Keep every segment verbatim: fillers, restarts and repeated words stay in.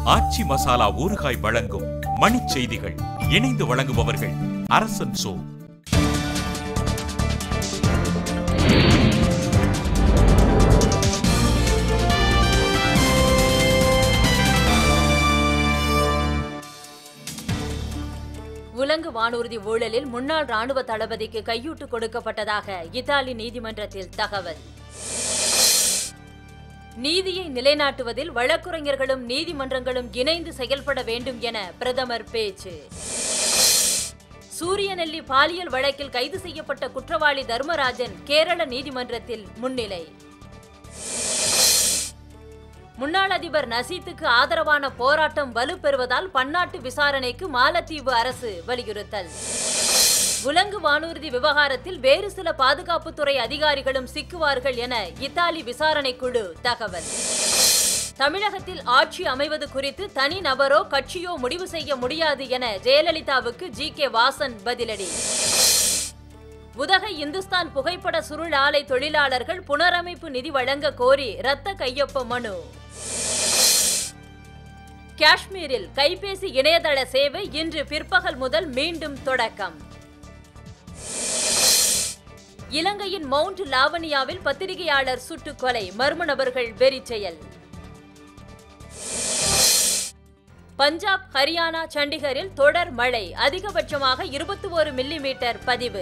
ஆச்சி மசாலா ஊறுகாய் வழங்கும் மணிச் செய்திகள். இணைந்து வழங்குபவர்கள் அரசன் சோ. உலங்கு வானூர்தி ஊழலில் முன்னாள் ராணுவ தளபதிக்கு கையூட்டு கொடுக்கப்பட்டதாக இத்தாலி நீதிமன்றத்தில் தகவல். நீதியை நிலைநாட்டுவதில் வழக்குரைஞர்களும் நீதிமன்றங்களும் இணைந்து செயல்பட வேண்டும் என பிரதமர் பேச்சு. சூரியநெல்லி பாலியல் வழக்கில் கைது செய்யப்பட்ட குற்றவாளி தர்மராஜன் கேரள நீதிமன்றத்தில் முன்னிலை. முன்னாள் அதிபர் நசீத்துக்கு ஆதரவான போராட்டம் வலுப்பெறுவதால் பன்னாட்டு விசாரணைக்கு மாலத்தீவு அரசு வலியுறுத்தல். உலங்கு வானூர்தி விவகாரத்தில் வேறு சில பாதுகாப்புத்துறை அதிகாரிகளும் சிக்குவார்கள் என இத்தாலி விசாரணை குழு தகவல். தமிழகத்தில் ஆட்சி அமைவது குறித்து தனி நபரோ கட்சியோ முடிவு செய்ய முடியாது என ஜெயலலிதாவுக்கு ஜி கே வாசன் பதிலடி. உதகை இந்துஸ்தான் புகைப்பட சுருள் ஆலை தொழிலாளர்கள் புனரமைப்பு நிதி வழங்க கோரி இரத்த கையொப்ப மனு. காஷ்மீரில் கைபேசி இணையதள சேவை இன்று பிற்பகல் முதல் மீண்டும் தொடக்கம். இலங்கையின் மவுண்ட் லாவணியாவில் பத்திரிகையாளர் சுட்டுக் கொலை, மர்ம நபர்கள் வெறிச்செயல். பஞ்சாப், ஹரியானா, சண்டிகரில் தொடர் மழை, அதிகபட்சமாக இருபத்தி ஒரு மில்லி மீட்டர் பதிவு.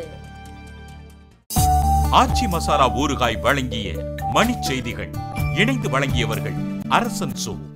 ஆச்சி மசாலா ஊறுகாய் வழங்கிய மணிச் செய்திகள். இணைந்து வழங்கியவர்கள் அரசன் சோ.